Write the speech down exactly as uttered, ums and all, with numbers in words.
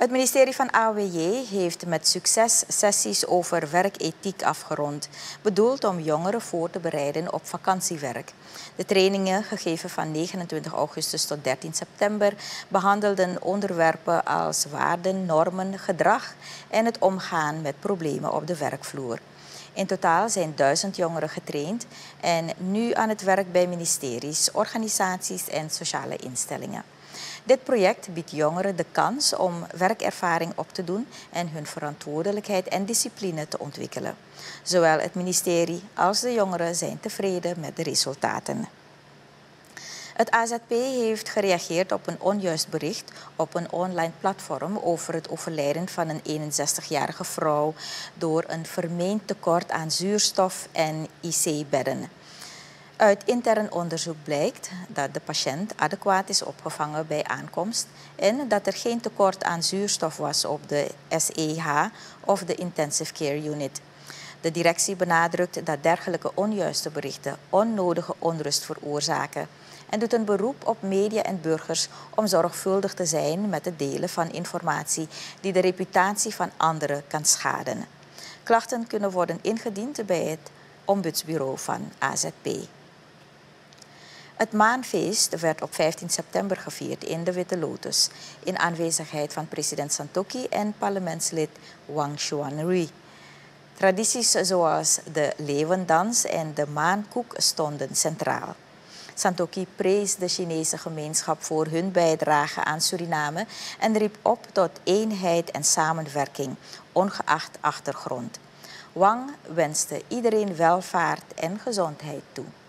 Het ministerie van A W J heeft met succes sessies over werkethiek afgerond, bedoeld om jongeren voor te bereiden op vakantiewerk. De trainingen, gegeven van negenentwintig augustus tot dertien september, behandelden onderwerpen als waarden, normen, gedrag en het omgaan met problemen op de werkvloer. In totaal zijn duizend jongeren getraind en nu aan het werk bij ministeries, organisaties en sociale instellingen. Dit project biedt jongeren de kans om werkervaring op te doen en hun verantwoordelijkheid en discipline te ontwikkelen. Zowel het ministerie als de jongeren zijn tevreden met de resultaten. Het A Z P heeft gereageerd op een onjuist bericht op een online platform over het overlijden van een eenenzestigjarige vrouw door een vermeend tekort aan zuurstof en I C-bedden. Uit intern onderzoek blijkt dat de patiënt adequaat is opgevangen bij aankomst en dat er geen tekort aan zuurstof was op de S E H of de Intensive Care Unit. De directie benadrukt dat dergelijke onjuiste berichten onnodige onrust veroorzaken en doet een beroep op media en burgers om zorgvuldig te zijn met het delen van informatie die de reputatie van anderen kan schaden. Klachten kunnen worden ingediend bij het ombudsbureau van A Z P. Het maanfeest werd op vijftien september gevierd in de Witte Lotus in aanwezigheid van president Santokhi en parlementslid Wang Xuanrui. Tradities zoals de leeuwendans en de maankoek stonden centraal. Santokhi prees de Chinese gemeenschap voor hun bijdrage aan Suriname en riep op tot eenheid en samenwerking, ongeacht achtergrond. Wang wenste iedereen welvaart en gezondheid toe.